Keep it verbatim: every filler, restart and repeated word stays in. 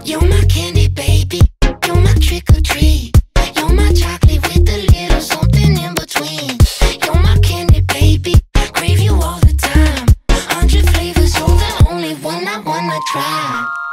You're my candy baby, you're my trick or treat. You're my chocolate with a little something in between. You're my candy baby, crave you all the time. Hundred flavors, you're the only one I wanna try.